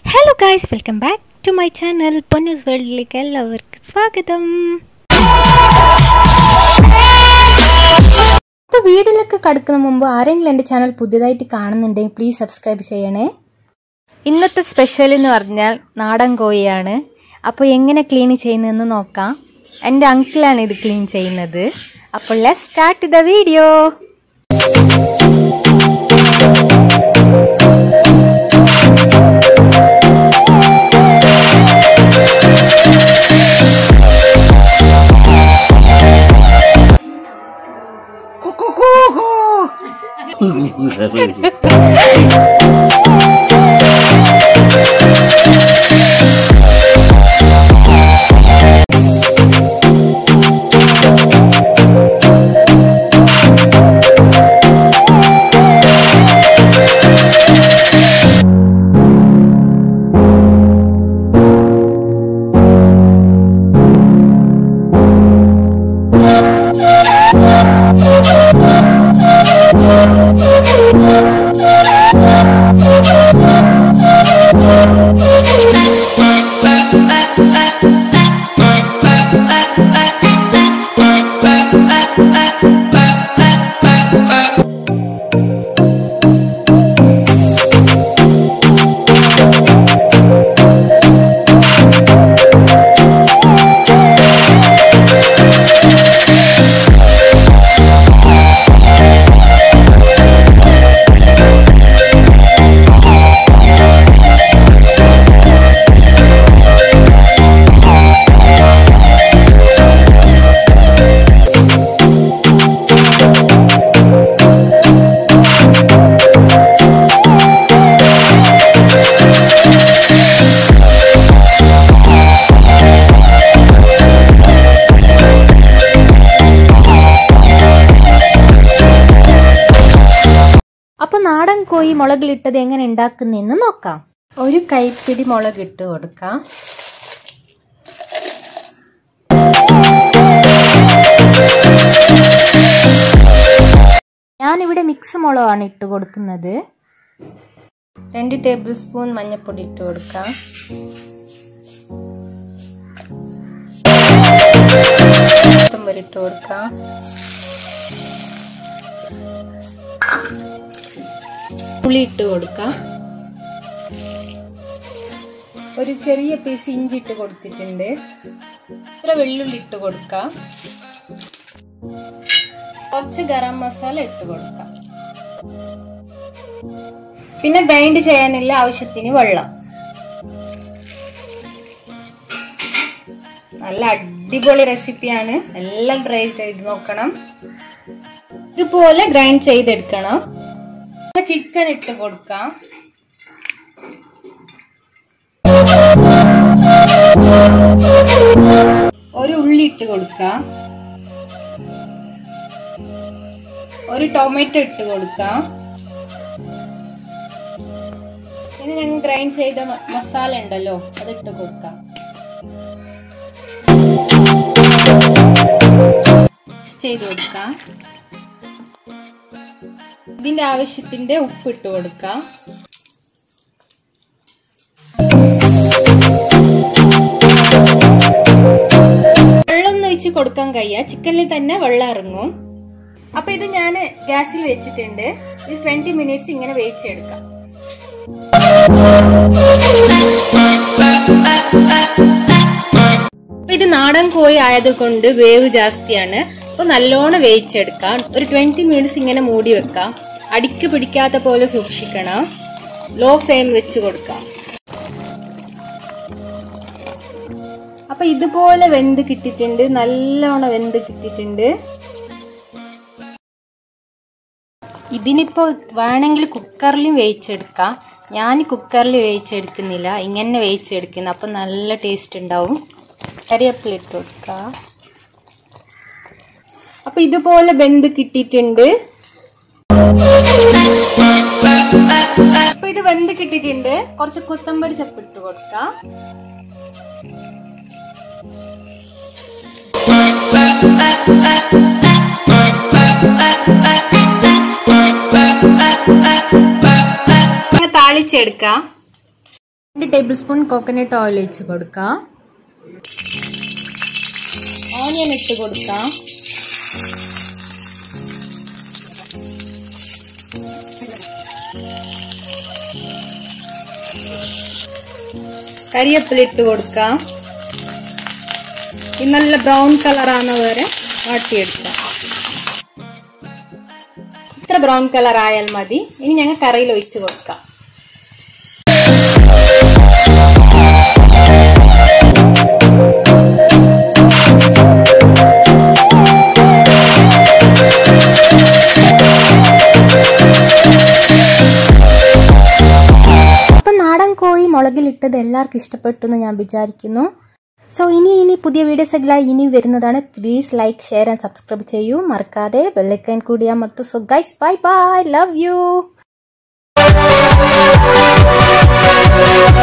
Hello guys, welcome back to my channel Ponnu'zz World. എല്ലാവർക്കും സ്വാഗതം. അപ്പോൾ വീഡിയോയിലേക്ക് കടക്കുന്ന മുമ്പ് ആരെങ്കിലും എൻ്റെ ചാനൽ പുതിയതായിട്ട് കാണുന്നുണ്ടെങ്കിൽ പ്ലീസ് സബ്സ്ക്രൈബ് ചെയ്യണേ. ഇന്നത്തെ സ്പെഷ്യൽ എന്ന് പറഞ്ഞാൽ നാടൻ കോഴിയാണ്. അപ്പോൾ എങ്ങനെ ക്ലീൻ ചെയ്യുന്നതെന്ന് നോക്കാം. എൻ്റെ അങ്കിളാണ് ഇത് ക്ലീൻ ചെയ്യുന്നത്. അപ്പോൾ ലെറ്റ്സ് സ്റ്റാർട്ട് ദ വീഡിയോ. അപ്പോൾ നാടൻ കോഴി മുളകിലിട്ടത് എങ്ങനെ ഉണ്ടാക്കുന്നതെന്ന് നോക്കാം. ഒരു കൈപ്പിടി മുളകിട്ട് കൊടുക്കാം. ഞാനിവിടെ മിക്സ് മുളകാണ് ഇട്ട് കൊടുക്കുന്നത്. 2 ടേബിൾ സ്പൂൺ മഞ്ഞൾപ്പൊടി ഇട്ട് കൊടുക്കാം. കൊത്തമ്പരി ഇട്ട് കൊടുക്കാം. പുളി ഇട്ട് കൊടുക്കാം. ഒരു ചെറിയ പീസ് ഇഞ്ചി ഇട്ട് കൊടുത്തിട്ടുണ്ട്. ഇത്ര വെള്ളുള്ളി ഇട്ട് കൊടുക്കാം. കുറച്ച് ഗരം മസാല ഇട്ട് കൊടുക്കാം. പിന്നെ ഗ്രൈൻഡ് ചെയ്യാനുള്ള ആവശ്യത്തിന് വെള്ളം. നല്ല അടിപൊളി റെസിപ്പിയാണ്. എല്ലാം ട്രൈ ചെയ്ത് നോക്കണം. ഇതുപോലെ ഗ്രൈൻഡ് ചെയ്തെടുക്കണം. ചിക്കൻ ഇട്ട് കൊടുക്കാം. ഒരു ഉള്ളി ഇട്ട് കൊടുക്കാം. ഒരു ടൊമാറ്റോ ഇട്ട് കൊടുക്കാം. ഇനി ഞങ്ങൾ ഗ്രൈൻഡ് ചെയ്ത മസാല ഉണ്ടല്ലോ അതിട്ട് കൊടുക്കാം. മിക്സ് ചെയ്ത് കൊടുക്കാം. ഇതിന്റെ ആവശ്യത്തിന്റെ ഉപ്പ് ഇട്ട് കൊടുക്കാം. വെള്ളം ഒഴിച്ച് കൊടുക്കാൻ കഴിയാ, ചിക്കനിൽ തന്നെ വെള്ളം ഇറങ്ങും. അപ്പൊ ഇത് ഞാൻ ഗ്യാസിൽ വെച്ചിട്ടുണ്ട്. ഇത് 20 മിനിറ്റ്സ് ഇങ്ങനെ വേവിച്ചെടുക്കാം. അപ്പൊ ഇത് നാടൻ കോഴി ആയതുകൊണ്ട് വേവ് ജാസ്തിയാണ്. അപ്പൊ നല്ലോണം വേവിച്ചെടുക്കാം. ഒരു 20 മിനിറ്റ്സ് ഇങ്ങനെ മൂടി വെക്കാം. അടിക്ക് പിടിക്കാത്ത പോലെ സൂക്ഷിക്കണം. ലോ ഫ്ലെയിം വെച്ച് കൊടുക്കാം. അപ്പൊ ഇതുപോലെ വെന്ത് കിട്ടിയിട്ടുണ്ട്. നല്ലോണം വെന്ത് കിട്ടിയിട്ടുണ്ട്. ഇതിനിപ്പോ വേണമെങ്കിൽ കുക്കറിലും വേവിച്ചെടുക്കാം. ഞാൻ കുക്കറിൽ വേവിച്ചെടുക്കുന്നില്ല, ഇങ്ങനെ വേവിച്ചെടുക്കുന്നു. അപ്പൊ നല്ല ടേസ്റ്റ് ഉണ്ടാവും. കറിവേപ്പില ഇട്ട് കൊടുക്കാം. അപ്പൊ ഇതുപോലെ വെന്ത് കിട്ടിയിട്ടുണ്ട്. അപ്പൊ ഇത് വെന്ത് കിട്ടിയിട്ടുണ്ട്. കുറച്ച് കൊത്തമ്പരി ചപ്പിട്ട് കൊടുക്കാം. താളിച്ചെടുക്കാം. ടേബിൾസ്പൂൺ കോക്കനട്ട് ഓയിൽ ഒഴിച്ച് കൊടുക്കാം. ഓണിയൻ ഇട്ട് കൊടുക്കാം. കരിവേപ്പില ഇട്ട് കൊടുക്കാം. ഇത് നല്ല ബ്രൗൺ കളർ ആവുന്ന വരെ വാട്ടിയെടുക്കാം. ഇത്ര ബ്രൗൺ കളർ ആയാൽ മതി. ഇനി ഞങ്ങൾ കറിയിൽ ഒഴിച്ച് കൊടുക്കാം. അപ്പൊ നാടൻ കോഴി മുളകിലിട്ടത് എല്ലാവർക്കും ഇഷ്ടപ്പെട്ടു എന്ന് ഞാൻ വിചാരിക്കുന്നു. സോ ഇനി പുതിയ വീഡിയോസുകളായി ഇനി വരുന്നതാണ്. Please like, share and subscribe ചെയ്യൂ. മറക്കാതെ ബെല്ലൈക്കൺ കൂടി അമർത്തു. So guys, bye bye, love U.